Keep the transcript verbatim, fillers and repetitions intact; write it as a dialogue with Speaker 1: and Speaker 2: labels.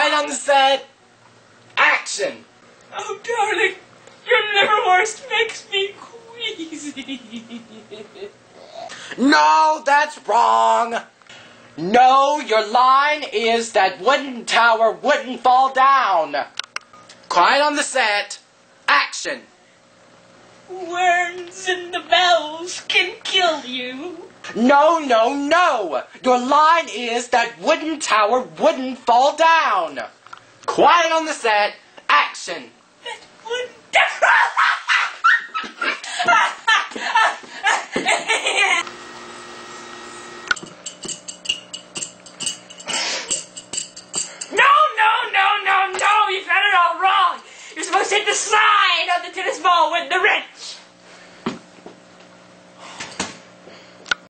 Speaker 1: Quiet on the set. Action.
Speaker 2: Oh, darling, your liverwurst makes me queasy.
Speaker 1: No, that's wrong. No, your line is that wooden tower wouldn't fall down. Quiet on the set. Action.
Speaker 2: Worms in the bells can kill you.
Speaker 1: No, no, no. Your line is that wooden tower wouldn't fall down. Quiet on the set. Action.
Speaker 2: That wooden